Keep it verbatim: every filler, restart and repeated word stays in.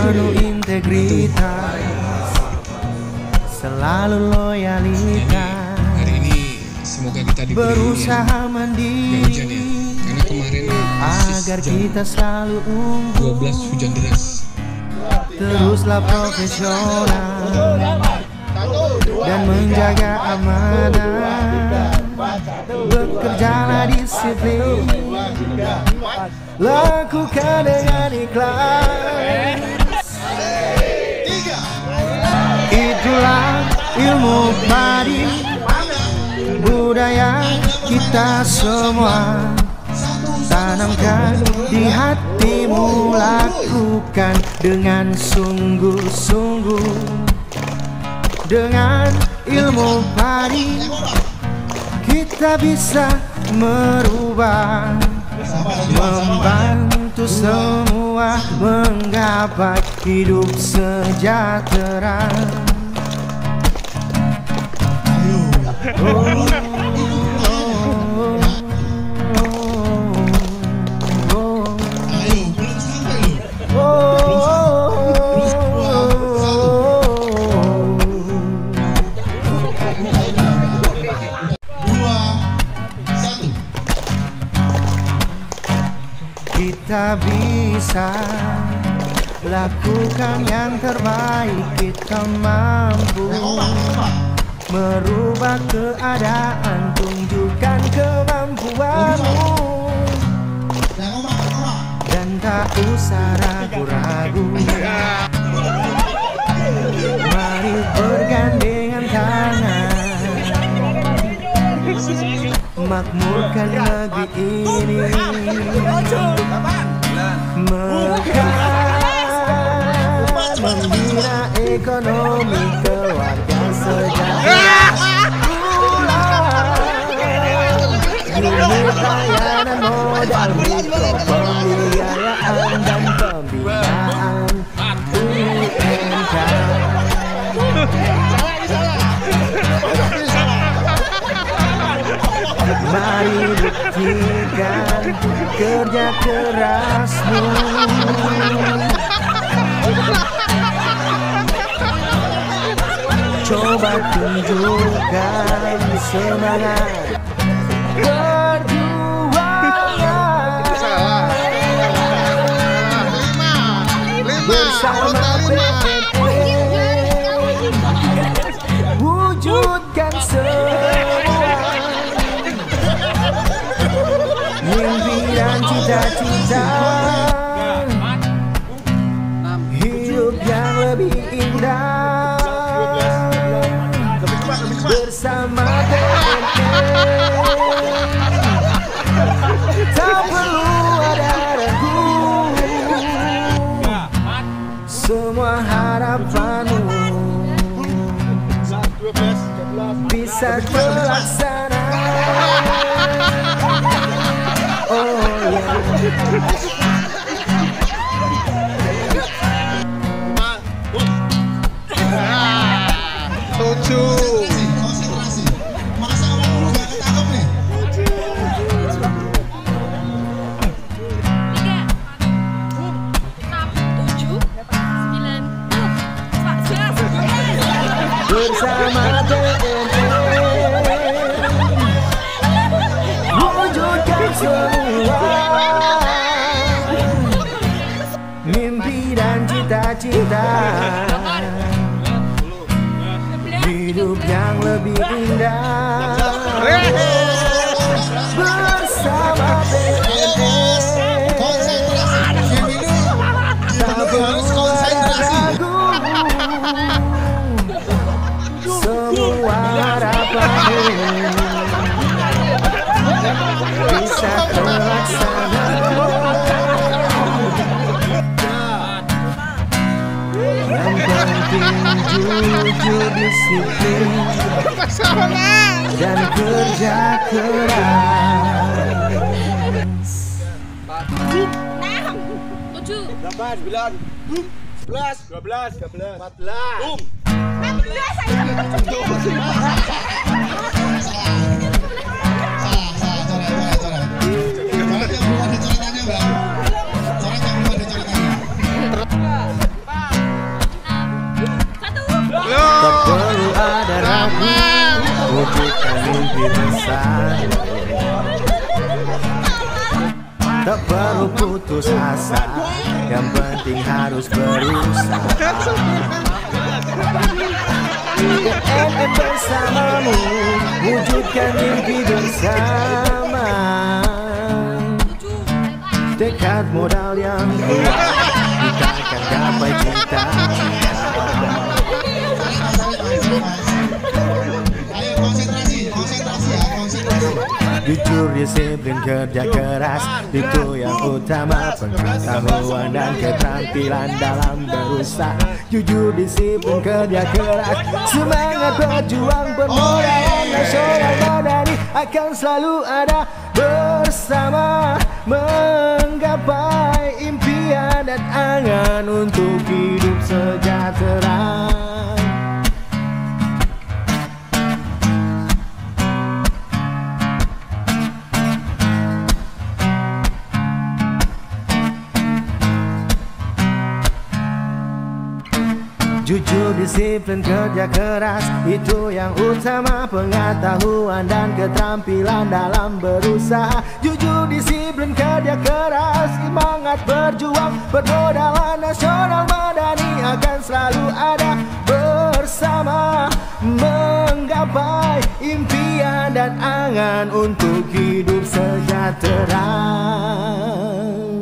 penuh integritas, selalu loyalitas. Hari ini semoga kita diberi berusaha mandiri hujan ya, karena kemarin agar kita selalu unggul. dua belas hujan deras. Teruslah profesional dan menjaga amanah, bekerjalah disiplin, lakukan dengan ikhlas. Itulah ilmu padi, budaya kita semua. Tanamkan di hatimu, lakukan dengan sungguh-sungguh. Dengan ilmu padi kita bisa merubah, membantu semua menggapai hidup sejahtera. Oh. Kita bisa lakukan yang terbaik, kita mampu merubah keadaan, tunjukkan kemampuanmu dan tak usah ragu-ragu. Mari bergandengan tangan, makmurkan negeri ini, membina ekonomi keluarga sejahtera. Unit layanan modal, mikro, pembiayaan dan pembinaan U M K. Mari buktikan kerja kerasmu, coba tunjukkan semangat perjuangan bersama P T T, wujudkan semua mimpi dan cita-cita, hidup yang lebih indah bersama P T T. Tak perlu ada ragu, semua harapanmu bisa terlaksana. Oh yeah. Tujuh. Masa awal gak ketangkep nih? Bersama P T T wujudkan semua mimpi dan cita-cita, hidup yang lebih indah bersama P T T. Tak perlu ada ragu, semua harapanmu bisa terlaksana. Yang penting jujur, disiplin dan kerja keras. Tujuh, delapan, sembilan, sebelas, dua belas, tiga belas, empat belas. Boom. enam belas aja. Coret yang belum ada coretannya, Bang. Coret yang belum ada coretannya. bersama. Tak perlu putus asa, yang penting harus berusaha. K N M bersamamu, wujudkan mimpi bersama. Tekad modal yang kuat, kita akan gapai cita-cita. Ayo konsentrasi, konsentrasi ya, konsentrasi. Jujur, disiplin, kerja keras, itu yang utama. Pengetahuan dan keterampilan dalam berusaha. Jujur, disiplin, kerja keras, semangat berjuang, permodalan nasional madani akan selalu ada bersama. Menggapai impian dan angan untuk hidup sejahtera. Jujur, disiplin, kerja keras, itu yang utama. Pengetahuan dan keterampilan dalam berusaha. Jujur, disiplin, kerja keras, semangat berjuang, permodalan nasional madani akan selalu ada bersama. Menggapai impian dan angan untuk hidup sejahtera.